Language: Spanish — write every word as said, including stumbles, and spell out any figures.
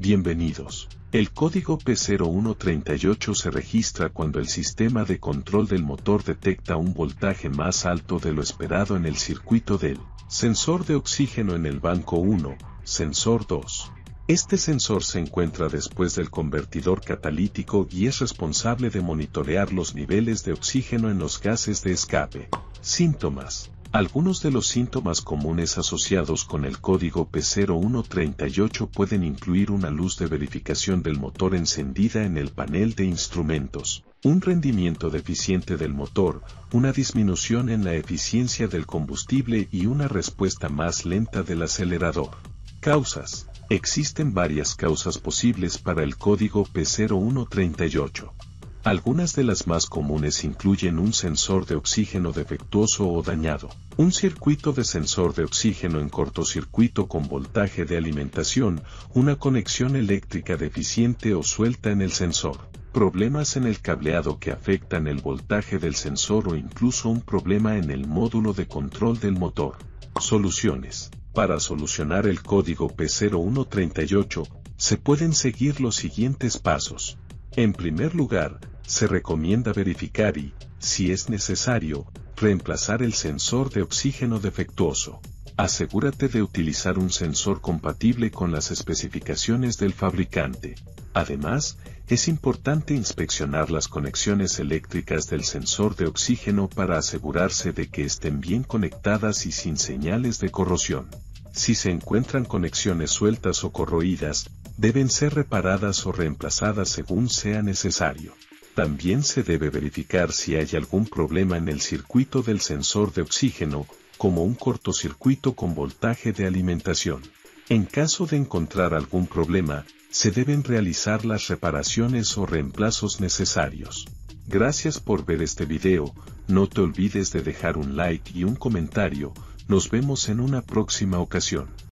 Bienvenidos. El código P cero uno treinta y ocho se registra cuando el sistema de control del motor detecta un voltaje más alto de lo esperado en el circuito del sensor de oxígeno en el banco uno, sensor dos. Este sensor se encuentra después del convertidor catalítico y es responsable de monitorear los niveles de oxígeno en los gases de escape. Síntomas. Algunos de los síntomas comunes asociados con el código P cero uno treinta y ocho pueden incluir una luz de verificación del motor encendida en el panel de instrumentos, un rendimiento deficiente del motor, una disminución en la eficiencia del combustible y una respuesta más lenta del acelerador. Causas. Existen varias causas posibles para el código P cero uno treinta y ocho. Algunas de las más comunes incluyen un sensor de oxígeno defectuoso o dañado, un circuito de sensor de oxígeno en cortocircuito con voltaje de alimentación, una conexión eléctrica deficiente o suelta en el sensor, problemas en el cableado que afectan el voltaje del sensor o incluso un problema en el módulo de control del motor. Soluciones. Para solucionar el código P cero uno treinta y ocho, se pueden seguir los siguientes pasos. En primer lugar, se recomienda verificar y, si es necesario, reemplazar el sensor de oxígeno defectuoso. Asegúrate de utilizar un sensor compatible con las especificaciones del fabricante. Además, es importante inspeccionar las conexiones eléctricas del sensor de oxígeno para asegurarse de que estén bien conectadas y sin señales de corrosión. Si se encuentran conexiones sueltas o corroídas, deben ser reparadas o reemplazadas según sea necesario. También se debe verificar si hay algún problema en el circuito del sensor de oxígeno, como un cortocircuito con voltaje de alimentación. En caso de encontrar algún problema, se deben realizar las reparaciones o reemplazos necesarios. Gracias por ver este video, no te olvides de dejar un like y un comentario, nos vemos en una próxima ocasión.